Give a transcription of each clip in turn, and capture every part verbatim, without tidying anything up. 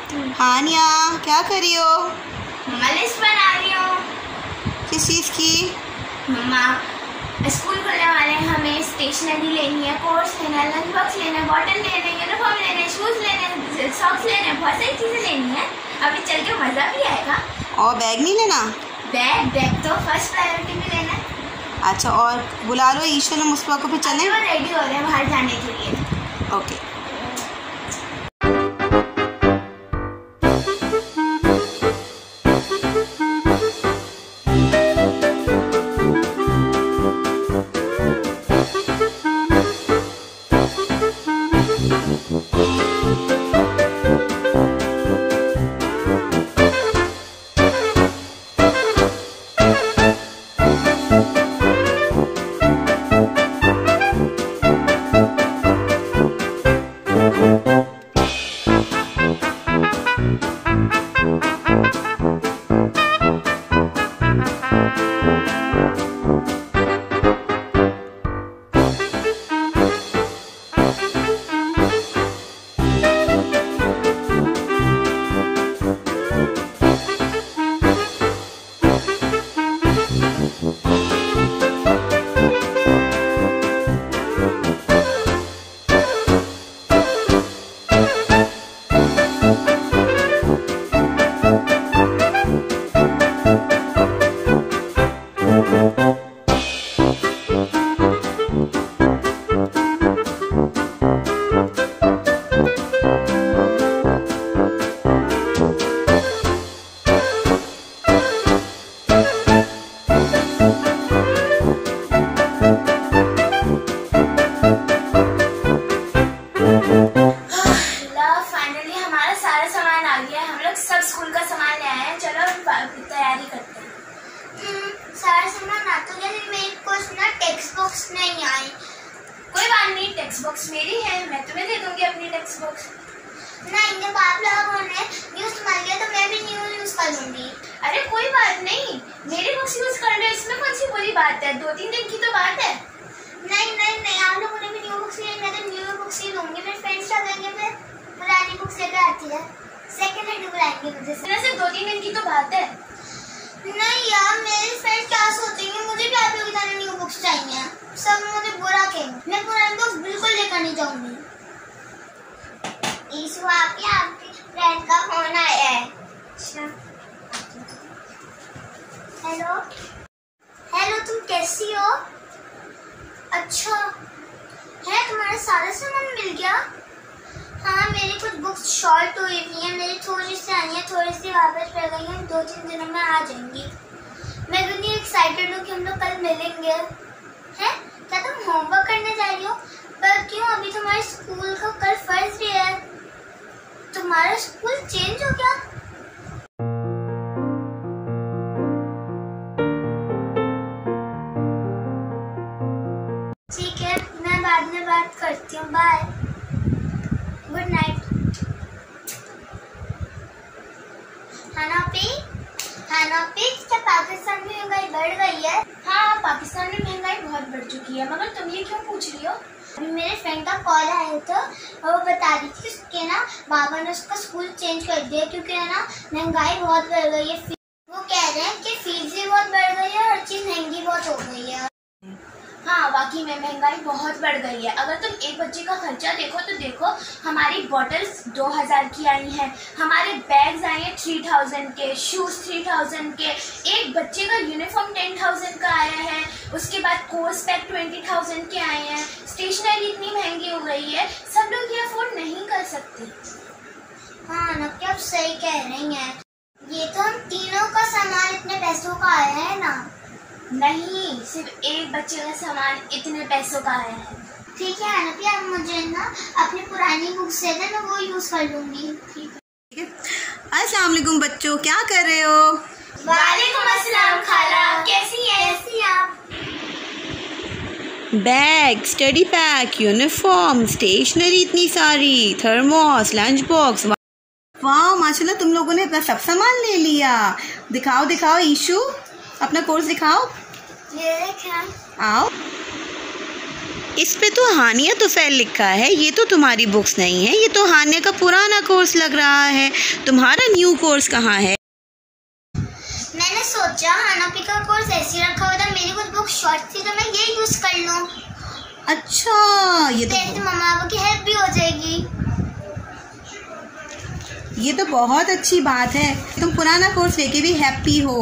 हाँ निया, क्या कर रही हो? मम्मा लिस्ट बना रही हूँ। किस चीज़ की? मम्मा स्कूल खुलने वाले हैं, हमें स्टेशनरी लेनी है, कोर्स लेना है, लंच बॉक्स लेना है, बॉटल लेना है, यूनिफॉर्म लेना है, शूज़ लेने हैं, सॉक्स लेने हैं, बहुत सारी चीज़ें लेनी है। अभी चल के मज़ा भी आएगा। और बैग नहीं लेना? बैग बैग तो फर्स्ट प्रायोरिटी में लेना है। अच्छा, और बुला लो ईशा ने मुस्पा को, फिर चलें? वो रेडी हो रहे हैं बाहर जाने के लिए। ओके। फाइनली हमारा सारा सामान आ गया है। हम लोग सब स्कूल का सामान ले आए हैं। चलो तैयारी करते हैं। सारा सामान आ तो गया, लेकिन मेरे को ना टेक्स्ट बुक्स नहीं आए। कोई बात नहीं, टेक्स्ट बुक्स मेरी है, मैं तुम्हें दे दूंगी अपनी टेक्स्ट बुक्स। नहीं, जब आप लोगों ने न्यू संभाल लिया तो मैं भी न्यू यूज कर लूंगी। अरे कोई बात नहीं, मेरी बुक्स यूज कर लो, इसमें कौन सी बुरी बात है? दो तीन दिन की तो बात है। नहीं नहीं नहीं, आप लोगों ने भी न्यू बुक्स ली, मैं तो न्यू बुक्स ही लूंगी। मेरे फ्रेंड्स क्या कहेंगे, मैं पुरानी बुक्स लेकर आती है, सेकंड हैंड बुलाएंगे मुझे। सिर्फ दो तीन दिन की तो बात है। नहीं यार, मेरे फ्रेंड्स क्या सोचेंगे, मुझे भी आप लोगों की तरह न्यू बुक्स चाहिए। सब मुझे बुरा कहेंगे। मैं पुरानी बुक्स बिल्कुल लेकर नहीं जाऊंगी। ईशु, आपके आपकी फ्रेंड का फोन आया है। अच्छा, हेलो हेलो, तुम कैसी हो? अच्छा है, तुम्हारा सारा सामान मिल गया? हाँ, मेरी कुछ बुक्स शॉर्ट हुई हुई हैं, मेरी थोड़ी सी आई हैं, थोड़ी सी वापस रह गई हैं, दो तीन दिनों में आ जाएंगी। मैं भी नहीं एक्साइटेड हूँ कि हम लोग कल मिलेंगे। हैं? क्या तुम होमवर्क करने जा रही हो? पर क्यों, अभी तुम्हारे स्कूल का कल फर्स्ट डे है। तुम्हारा स्कूल चेंज हो गया? ठीक है, मैं बाद में बात करती हूँ, बाय, गुड नाइट। हनापी हनापी, क्या पाकिस्तान में महंगाई बढ़ गई है? हाँ, पाकिस्तान में महंगाई बहुत बढ़ चुकी है, मगर तुम ये क्यों पूछ रही हो? अभी मेरे फ्रेंड का कॉल आया था और वो बता रही थी उसके ना बाबा ने उसका स्कूल चेंज कर दिया, क्योंकि है ना महंगाई बहुत बढ़ गई है। वो कह रहे हैं कि फीस भी बहुत बढ़ गई है, हर चीज महंगी बहुत हो गई है। हाँ, वाकई में महंगाई बहुत बढ़ गई है। अगर तुम एक बच्चे का खर्चा देखो तो देखो, हमारी बॉटल्स दो हज़ार की आई हैं, हमारे बैग्स आए हैं थ्री थाउजेंड के, शूज़ थ्री थाउजेंड के, एक बच्चे का यूनिफॉर्म टेन थाउजेंड का आया है, उसके बाद कोर्स पैक ट्वेंटी थाउजेंड के आए हैं, स्टेशनरी इतनी महंगी हो गई है, सब लोग ये अफोर्ड नहीं कर सकते। हाँ ना, क्या आप सही कह रही हैं। ये तो हम तीनों का सामान इतने पैसों का आया है ना। नहीं, सिर्फ एक बच्चे का सामान इतने पैसों का आया है। ठीक है अनपी, आप मुझे ना अपनी पुरानी बुक्स दे दें, मैं वो यूज कर लूंगी। ठीक है। अस्सलाम वालेकुम बच्चों, क्या कर रहे हो? वालेकुम अस्सलाम खाला, कैसी है? कैसी आप? Bag, study pack, uniform, stationery इतनी सारी, थर्मोस, लंच बॉक्स। वाह माशाल्लाह, तुम लोगों ने अपना सब सामान ले लिया। दिखाओ दिखाओ ईशु, अपना कोर्स दिखाओ। ये देखा। आओ। इस पे तो हानिया तुफैल लिखा है, ये तो तुम्हारी बुक्स नहीं है, ये तो हानिया का पुराना कोर्स लग रहा है। तुम्हारा न्यू कोर्स कहाँ है? मैंने सोचा हानापी का कोर्स ऐसे रखा हुआ था, मेरी कुछ बुक शॉर्ट थी तो मैं ये यूज कर लूँ। अच्छा, ये तो तो मम्मा पापा की हेल्प भी हो जाएगी। ये तो बहुत अच्छी बात है, तुम पुराना कोर्स लेके भी हैप्पी हो।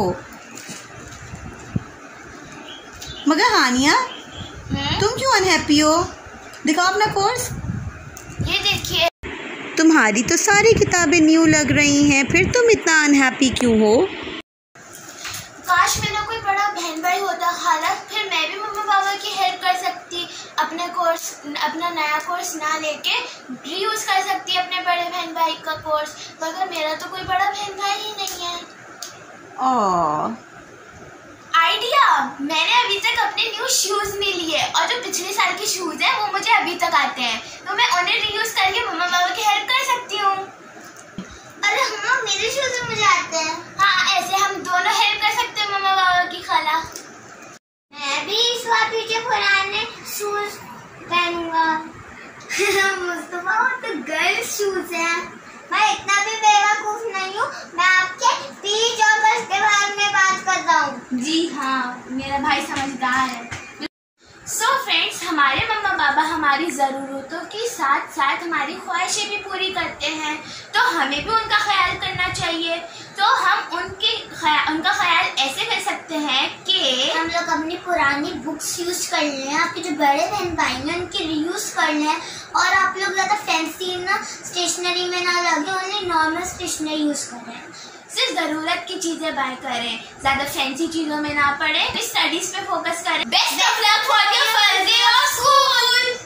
मगर हानिया, तुम क्यों अनहैप्पी हो? दिखाओ अपना कोर्स। ये देखिए, तुम्हारी तो सारी किताबें न्यू लग रही हैं, फिर तुम इतना अनहैप्पी क्यों हो? काश मेरा कोई बड़ा बहन भाई होता खाला, फिर मैं भी मम्मा पापा की हेल्प कर सकती, अपने कोर्स अपना नया कोर्स ना लेके रीयूज कर सकती अपने बड़े बहन भाई का कोर्स। मगर मेरा तो कोई बड़ा बहन भाई ही नहीं है। ओह, आइडिया, मैंने अभी तक अपने न्यू शूज नहीं लिए और जो पिछले साल के शूज हैं वो मुझे अभी तक आते हैं, तो मैं उन्हें रीयूज करके मम्मा पापा की हेल्प कर सकती हूँ। अरे हाँ, मेरे शूज मुझे आते हैं। हाँ, ऐसे हम दोनों हेल्प कर सकते हैं मम्मा पापा की खाला। मैं भी इस बार पीछे पुराने शूज पहनूंगा। मुस्तफा, वो तो गर्ल्स शूज हैं। मैं इतना भी बेवकूफ नहीं हूँ, मैं आपके बीच और बस के बारे में बात कर रहा हूँ। जी हाँ, मेरा भाई समझदार है। सो so फ्रेंड्स, हमारे मम्मा पापा हमारी ज़रूरतों के साथ साथ हमारी ख्वाहिशें भी पूरी करते हैं, तो हमें भी उनका ख्याल करना चाहिए। तो हम उनके ख्याल उनका ख्याल ऐसे कर सकते हैं कि हम लोग अपनी पुरानी बुक्स यूज कर लें, आपके जो बड़े बहन भाई हैं उनके रीयूज कर लें, और आप लोग ज़्यादा फैंसी ना स्टेशनरी में ना लगे, ओनली नॉर्मल स्टेशनरी यूज करें। सिर्फ ज़रूरत की चीज़ें बाय करें, ज़्यादा फैंसी चीज़ों में ना पड़े, स्टडीज पे फोकस करें। Best of luck for your first day of school.